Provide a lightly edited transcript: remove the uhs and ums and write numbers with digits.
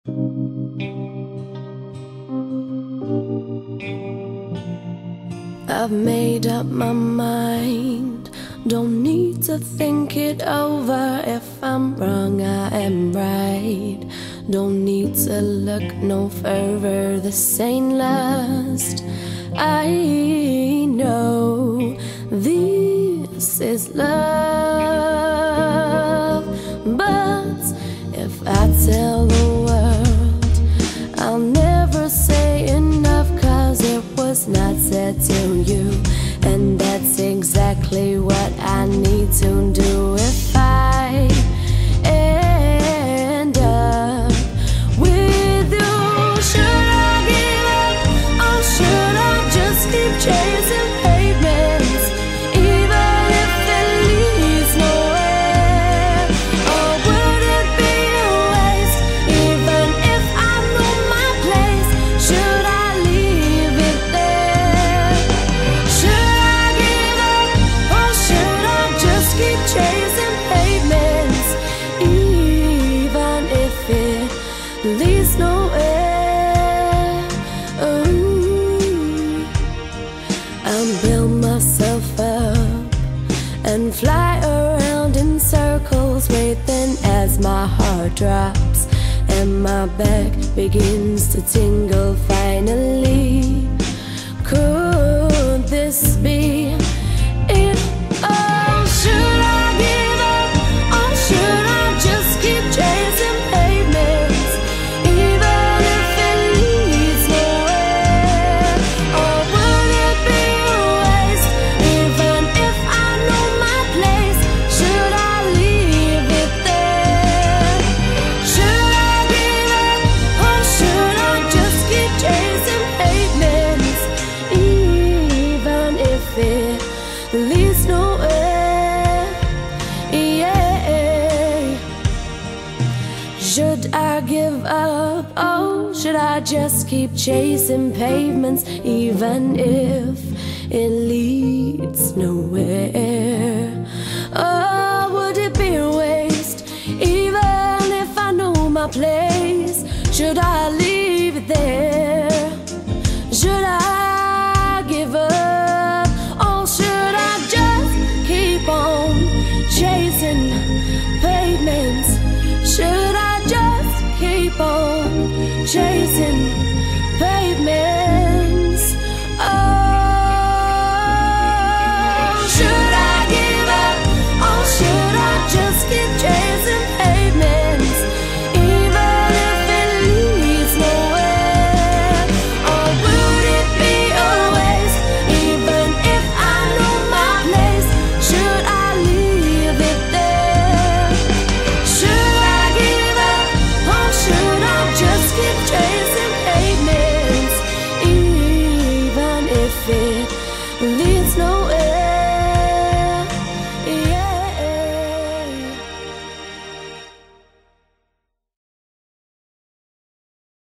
I've made up my mind, don't need to think it over. If I'm wrong, I am right. Don't need to look no further, this ain't lust. I know this is love, but if I tell the world, I'll never say enough, 'cause it was not said to you. And that's exactly what I need to do if I end up with you. Should I give up, or should I just keep chasing pavements, even if it leads nowhere? Or would it be a waste, even if I know my place? Should I leave it there? Should I give up, or should I just keep chasing pavements, even if it leads nowhere? Ooh. I'll build myself up and fly around in circles, waiting as my heart drops and my back begins to tingle finally. Could this be it? Oh, should I give up, or should I just keep chasing pavements, even if it leads nowhere? Or would it be a waste, even if I know my place? Should I leave it there? Should I give up, or should I just keep chasing pavements, even if it leads nowhere? Yeah. Should I give up, oh, should I just keep chasing pavements, even if it leads nowhere? Oh, would it be a waste, even if I know my place? Should I leave it there? Should I give up, or should I just keep on chasing pavements? Should I just keep on chasing